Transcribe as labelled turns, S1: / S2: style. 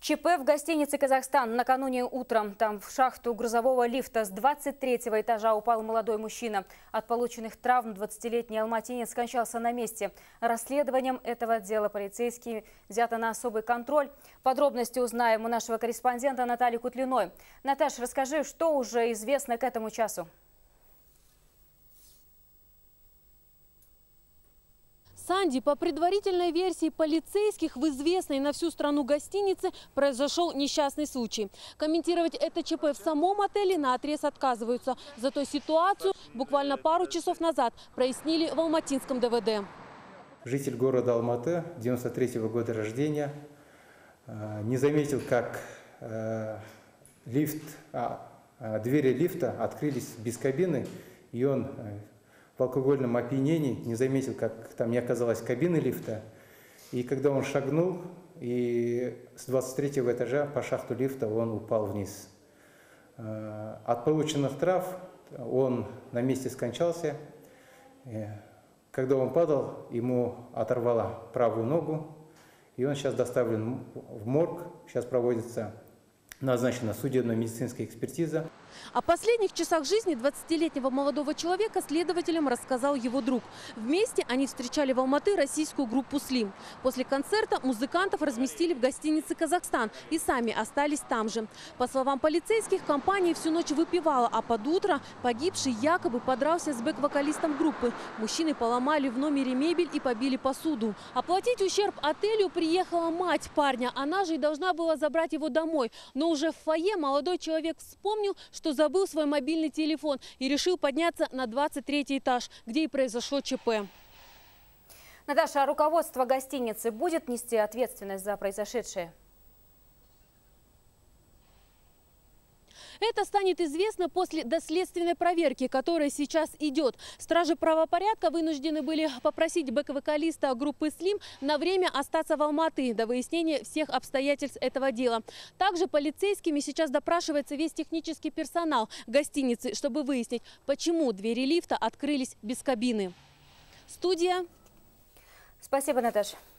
S1: ЧП в гостинице «Казахстан» накануне утром. Там в шахту грузового лифта с 23-го этажа упал молодой мужчина. От полученных травм 20-летний алматинец скончался на месте. Расследованием этого дела полицейские взято на особый контроль. Подробности узнаем у нашего корреспондента Натальи Кутлиной. Наташ, расскажи, что уже известно к этому часу?
S2: Санди, по предварительной версии полицейских, в известной на всю страну гостинице произошел несчастный случай. Комментировать это ЧП в самом отеле наотрез отказываются. Зато ситуацию буквально пару часов назад прояснили в алматинском ДВД.
S3: Житель города Алматы, 93-го года рождения, не заметил, как двери лифта открылись без кабины, и он в алкогольном опьянении не заметил, как там не оказалось кабины лифта. И когда он шагнул, и с 23-го этажа по шахту лифта он упал вниз. От полученных травм он на месте скончался. Когда он падал, ему оторвало правую ногу, и он сейчас доставлен в морг. Сейчас проводится назначена судебно-медицинская экспертиза.
S2: О последних часах жизни 20-летнего молодого человека следователям рассказал его друг. Вместе они встречали в Алматы российскую группу «Слим». После концерта музыкантов разместили в гостинице «Казахстан» и сами остались там же. По словам полицейских, компания всю ночь выпивала, а под утро погибший якобы подрался с бэк-вокалистом группы. Мужчины поломали в номере мебель и побили посуду. Оплатить ущерб отелю приехала мать парня. Она же и должна была забрать его домой. Но уже в фойе молодой человек вспомнил, что забыл свой мобильный телефон и решил подняться на 23-й этаж, где и произошло ЧП.
S1: Наташа, а руководство гостиницы будет нести ответственность за произошедшее?
S2: Это станет известно после доследственной проверки, которая сейчас идет. Стражи правопорядка вынуждены были попросить бэк-вокалиста группы «Слим» на время остаться в Алматы до выяснения всех обстоятельств этого дела. Также полицейскими сейчас допрашивается весь технический персонал гостиницы, чтобы выяснить, почему двери лифта открылись без кабины. Студия.
S1: Спасибо, Наташа.